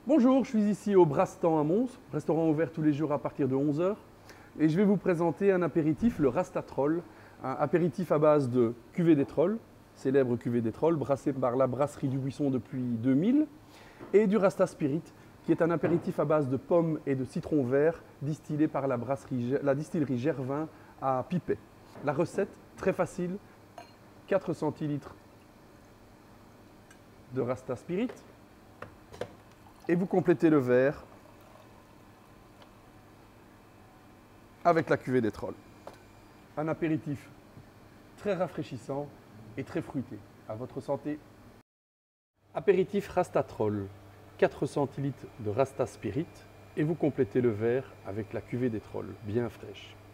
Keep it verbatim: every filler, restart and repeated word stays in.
Bonjour, je suis ici au Brastan à Mons, restaurant ouvert tous les jours à partir de onze heures. Et je vais vous présenter un apéritif, le Rastatrol, un apéritif à base de cuvée des trolls, célèbre cuvée des trolls, brassée par la brasserie du Buisson depuis deux mille, et du Rasta Spirit, qui est un apéritif à base de pommes et de citron vert, distillé par la, brasserie, la distillerie Gervin à Pipet. La recette, très facile, quatre centilitres de Rasta Spirit, et vous complétez le verre avec la cuvée des trolls. Un apéritif très rafraîchissant et très fruité. À votre santé. Apéritif Rastatrol, quatre centilitres de Rasta Spirit et vous complétez le verre avec la cuvée des trolls, bien fraîche.